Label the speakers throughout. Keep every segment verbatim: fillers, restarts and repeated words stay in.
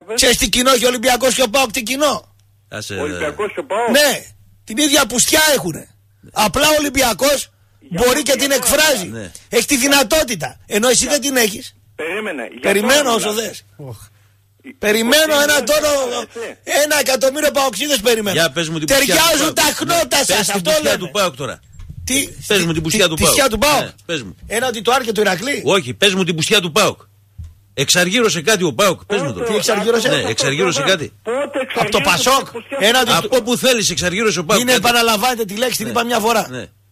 Speaker 1: Ξέρεις τι κοινό έχει ο Ολυμπιακός και ο ΠΑΟΚ, τι κοινό?
Speaker 2: Άσε,
Speaker 1: ο Ολυμπιακός και ο ΠΑΟΚ. Ναι, την ίδια πουστιά έχουνε. Απλά ο Ολυμπιακός μπορεί και την εκφράζει. Ναι. Έχει τη δυνατότητα. Ενώ εσύ δεν την έχεις.
Speaker 3: Περίμενε.
Speaker 1: Περιμένω όσο θες. Περιμένω ένα τόνο, ένα εκατομμύριο παοξίδες περιμένω.
Speaker 2: Για, πες μου την
Speaker 1: ταιριάζουν τα χνότα σας.
Speaker 2: Πες
Speaker 1: αυτό
Speaker 2: την πουσιά του ΠΑΟΚ τώρα.
Speaker 1: Τι,
Speaker 2: πες μου την πουσιά του ΠΑΟΚ.
Speaker 1: Τη του ΠΑΟΚ.
Speaker 2: Ναι, πες μου.
Speaker 1: Έναντι του Άρη και του Ηρακλή.
Speaker 2: Όχι, πες μου την πουσιά του ΠΑΟΚ. Εξαργύρωσε κάτι ο ΠΑΟΚ. Πες μου το.
Speaker 1: Τι εξαργύρωσε?
Speaker 2: Ναι, εξαργύρωσε κάτι.
Speaker 1: Από το Πασόκ.
Speaker 2: Από που θέλεις εξαργύρωσε ο ΠΑΟΚ.
Speaker 1: Είναι επαναλαμβάνετε τη λέξη, την είπα μια φορά.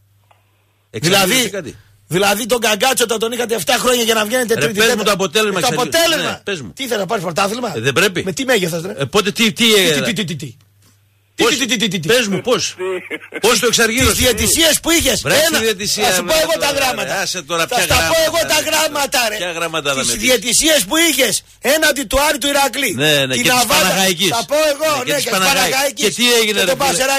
Speaker 1: Δηλαδή. Δηλαδή τον Καγκάτσο τον είχατε επτά χρόνια για να βγαίνετε τρίτη.
Speaker 2: Πες μου το αποτέλεσμα.
Speaker 1: Το αποτέλεσμα.
Speaker 2: Ναι, πες μου.
Speaker 1: Τι θέλει να πάρει πρωτάθλημα?
Speaker 2: Ε, δεν πρέπει.
Speaker 1: Με τι μέγεθος ρε?
Speaker 2: Ε, πότε τι, τι,
Speaker 1: τι, τι, τι, τι.
Speaker 2: Πώς, τι, τι, τι, τι, τι. Πες μου πώς. Πώς το εξαργύρωσες?
Speaker 1: Τις διαιτησίες που είχες.
Speaker 2: Ένα.
Speaker 1: Θα σου πω εγώ τα γράμματα.
Speaker 2: Άσε τώρα,
Speaker 1: θα τα πω εγώ τα γράμματα ρε.
Speaker 2: Ποια γράμματα?
Speaker 1: Τις διαιτησίες που είχες έναντι του Άρη του Ηρακλή.
Speaker 2: Ναι, ναι,
Speaker 1: την
Speaker 2: και της Παναγαϊκής.
Speaker 1: Θα πω εγώ, ναι, και της Παναγαϊκής.
Speaker 2: Και τι έγινε ρε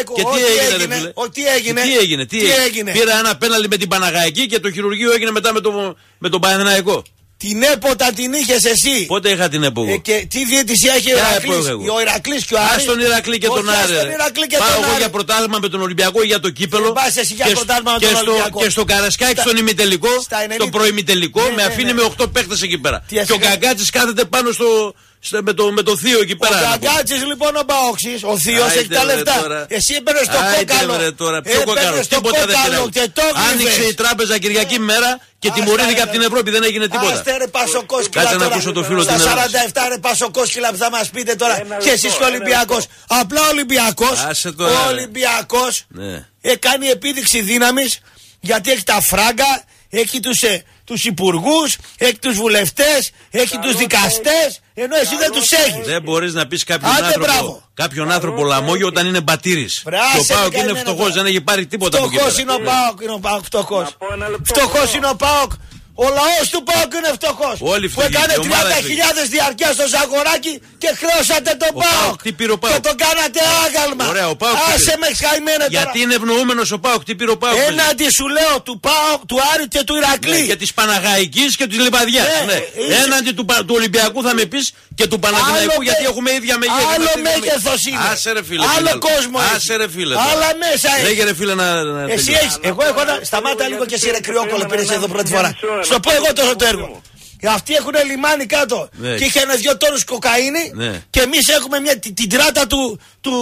Speaker 2: φίλε?
Speaker 1: Τι έγινε?
Speaker 2: Τι έγινε? Τι έγινε? Πήρα ένα πέναλτι με την Παναγαϊκή και το χειρουργείο έγινε μετά με τον Παναθηναϊκό.
Speaker 1: Την έποτα την είχες εσύ.
Speaker 2: Πότε είχα την έπο?
Speaker 1: Ε, και τι διαιτησία έχει ο Ηρακλής? Ο Ηρακλής και ο Άρης.
Speaker 2: Στον Ηρακλή και τον Άρη. Πάω εγώ για πρωτάθλημα με τον Ολυμπιακό ή για το κύπελο.
Speaker 1: Πας εσύ για πρωτάθλημα με τον Ολυμπιακό.
Speaker 2: Και στο Καρασκάκι στον ημιτελικό, στο προημιτελικό, με αφήνει με οκτώ παίχτες εκεί πέρα. Και ο Καγκάτσης κάθεται πάνω στο. Με το, με το θείο εκεί πέρα.
Speaker 1: Ο Καγκάτσης λοιπόν ο Μπαόξης, ο θείος έχει τα λεφτά. Τώρα. Εσύ έπαιρνες το κόκαλο.
Speaker 2: Τώρα, ποιο κόκαλο, τίποτα δεν πήρε. Άνοιξε η τράπεζα Κυριακή μέρα και τιμωρήθηκε από την Ευρώπη, δεν έγινε τίποτα.
Speaker 1: Άστε ρε Πασοκόσκυλα.
Speaker 2: Κάτσε να ακούσω το φίλο
Speaker 1: στα σαράντα επτά ρε Πασοκόσκυλα που θα μας πείτε τώρα. Και εσείς και ο Ολυμπιακός. Απλά ο Ολυμπιακός. Ο Ολυμπιακός κάνει επίδειξη δύναμης γιατί έχει τα φράγκα, έχει τους. Τους υπουργούς, έχει τους βουλευτές, έχει τους δικαστές, ενώ εσύ δεν τους έχεις.
Speaker 2: Δεν μπορείς να πεις κάποιον Άντε, άνθρωπο, μπράβο. κάποιον άνθρωπο λαμόγιο όταν είναι μπατήρης. Και ο ΠΑΟΚ είναι φτωχός, δεν έχει πάρει τίποτα από εκεί πέρα.
Speaker 1: Φτωχός είναι ο ΠΑΟΚ, είναι ο ΠΑΟΚ φτωχός. Φτωχός είναι ο ΠΑΟΚ. Ο λαός του ΠΑΟΚ είναι φτωχός. Που έκανε τριάντα χιλιάδες διαρκεία στο Ζαγοράκι και χρεώσατε τον ΠΑΟΚ. Και τον κάνατε άγαλμα.
Speaker 2: Ωραία, ο ΠΑΟΚ.
Speaker 1: Άσε με ξχαϊμένε τώρα.
Speaker 2: Γιατί είναι ευνοούμενος ο ΠΑΟΚ, τι πήρε ο ΠΑΟΚ?
Speaker 1: Έναντι σου λέω του ΠΑΟΚ, του Άρη και του Ηρακλή.
Speaker 2: Ναι, και της Παναγαϊκής και της Λιβαδιάς. Ναι, ναι. Είσαι... Έναντι του, του Ολυμπιακού θα με πεις και του Παναθηναϊκού γιατί έχουμε ίδια μεγέθη.
Speaker 1: Άλλο μέγεθος είναι.
Speaker 2: Άσε ρε φίλε.
Speaker 1: Άλλο κόσμο.
Speaker 2: Άσε ρε φίλε.
Speaker 1: Άλλα μέσα έχει.
Speaker 2: Λέγε ρε φίλε να.
Speaker 1: Εσύ έχεις. Εγώ έχω ένα. Σταμάτα λίγο και εσύ ρε κρυόκολο πήρες εδώ πρώτη φορά. Στο πω εγώ τόσο το έργο. Αυτοί έχουν λιμάνι κάτω ναι. Και είχαν δύο τόνους κοκαίνη ναι. Και εμείς έχουμε μια, την, την τράτα του, του,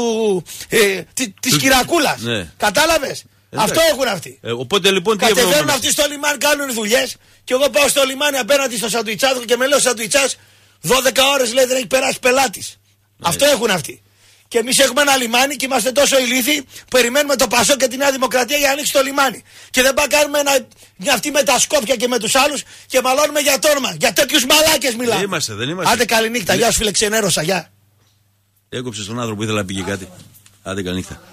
Speaker 1: ε, τη, της Κυρακούλας ναι. Κατάλαβες? Αυτό έχουν αυτοί
Speaker 2: ε, οπότε λοιπόν τι
Speaker 1: κατεβαίνουν αυτοί στο λιμάνι, κάνουν δουλειές. Και εγώ πάω στο λιμάνι απέναντι στο σαντουιτσάδικο και με λέω σαντουιτσάς δώδεκα ώρες λέει δεν έχει περάσει πελάτης ναι. Αυτό έχουν αυτοί. Και εμείς έχουμε ένα λιμάνι και είμαστε τόσο ηλίθιοι που περιμένουμε το Πασό και τη Νέα Δημοκρατία για να ανοίξει το λιμάνι. Και δεν πάμε κάνουμε ένα, αυτή με τα Σκόπια και με τους άλλους και μαλώνουμε για το όνομα. Για τέτοιους μαλάκες μιλάμε.
Speaker 2: Δεν είμαστε, δεν είμαστε.
Speaker 1: Άντε καληνύχτα, γεια σου φίλε, ξενέρωσα, γεια.
Speaker 2: Έκοψε τον άνθρωπο που ήθελα να πήγε κάτι. Άντε καληνύχτα.